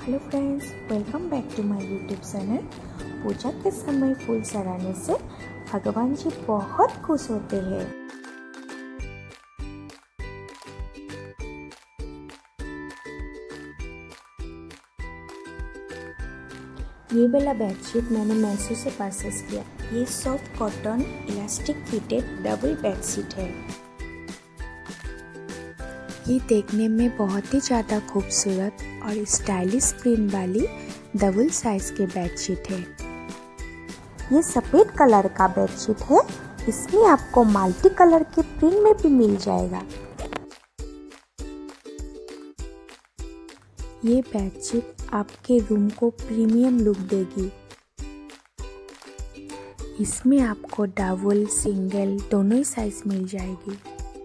Hello friends, welcome back to my YouTube channel. पूजा के समय फूल चढ़ाने से भगवान जी बहुत खुश होते हैं। ये वाला बेडशीट मैंने मैसो से परचेस किया। ये soft cotton elastic fitted double bedsheet है। ये देखने में बहुत ही ज़्यादा खूबसूरत और स्टाइलिश प्रिंट वाली डबल साइज के बेडशीट है। ये सफ़ेद कलर का बेडशीट है। इसमें आपको मल्टी कलर के प्रिंट में भी मिल जाएगा। ये बेडशीट आपके रूम को प्रीमियम लुक देगी। इसमें आपको डबल सिंगल दोनों ही साइज मिल जाएगी।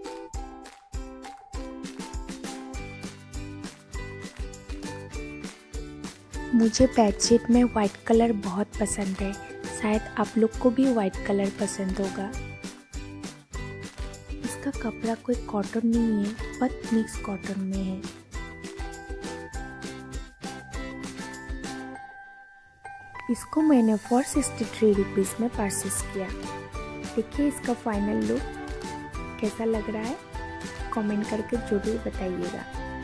मुझे बेडशीट में वाइट कलर बहुत पसंद है। शायद आप लोग को भी वाइट कलर पसंद होगा। इसका कपड़ा कोई कॉटन नहीं है, बट मिक्स कॉटन में है। इसको मैंने 463 रुपीज़ में परचेस किया। देखिए इसका फाइनल लुक कैसा लग रहा है, कमेंट करके जरूर बताइएगा।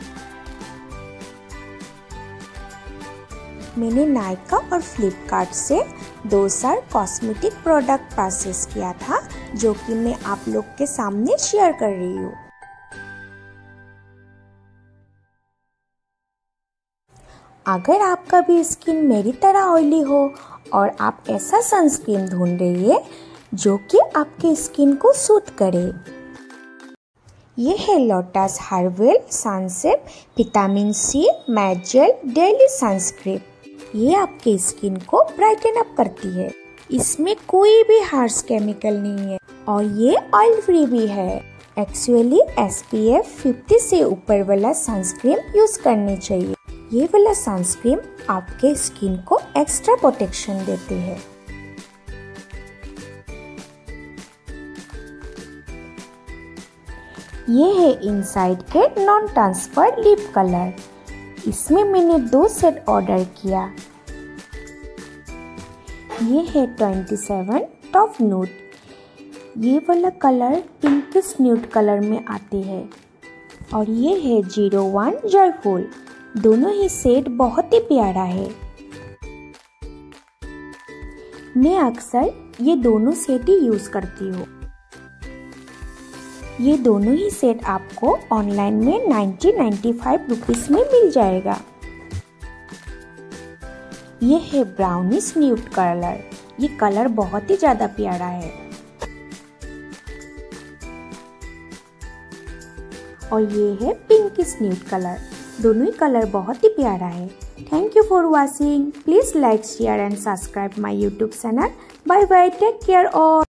मैंने नायका और फ्लिपकार्ट से 2 साल कॉस्मेटिक प्रोडक्ट परचेस किया था, जो कि मैं आप लोग के सामने शेयर कर रही हूँ। अगर आपका भी स्किन मेरी तरह ऑयली हो और आप ऐसा सनस्क्रीन ढूंढ रही है जो कि आपके स्किन को सूट करे, ये है Lotus herbal sunset vitamin C matte gel daily sunscreen. ये आपके स्किन को ब्राइटन अप करती है। इसमें कोई भी हार्श केमिकल नहीं है और ये ऑयल फ्री भी है। एक्चुअली SPF 50 से ऊपर वाला सनस्क्रीन यूज करनी चाहिए। ये वाला सनस्क्रीन आपके स्किन को एक्स्ट्रा प्रोटेक्शन देते हैं। ये है इनसाइड के नॉन ट्रांसफर लिप कलर। इसमें मैंने 2 सेट ऑर्डर किया। ये है 27 टॉप न्यूड। ये वाला कलर पिंकिश न्यूड कलर में आती है। और ये है 01 जॉयफुल। दोनों ही सेट बहुत ही प्यारा है। मैं अक्सर ये दोनों सेट ही यूज करती हूँ। ये दोनों ही सेट आपको ऑनलाइन में 95 रुपीज़ में मिल जाएगा। ये है ब्राउनिश न्यूड कलर। ये कलर बहुत ही ज्यादा प्यारा है। और ये है पिंकिश न्यूड कलर। दोनों ही कलर बहुत ही प्यारा है। Thank you for watching. Please like share and subscribe my YouTube channel. Bye bye, take care all.